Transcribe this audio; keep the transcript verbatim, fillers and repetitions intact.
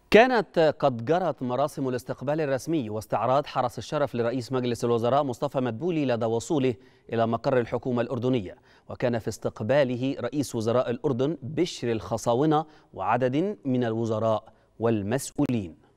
كانت قد جرت مراسم الاستقبال الرسمي واستعراض حرس الشرف لرئيس مجلس الوزراء مصطفى مدبولي لدى وصوله إلى مقر الحكومة الأردنية، وكان في استقباله رئيس وزراء الأردن بشر الخصاونة وعدد من الوزراء والمسؤولين.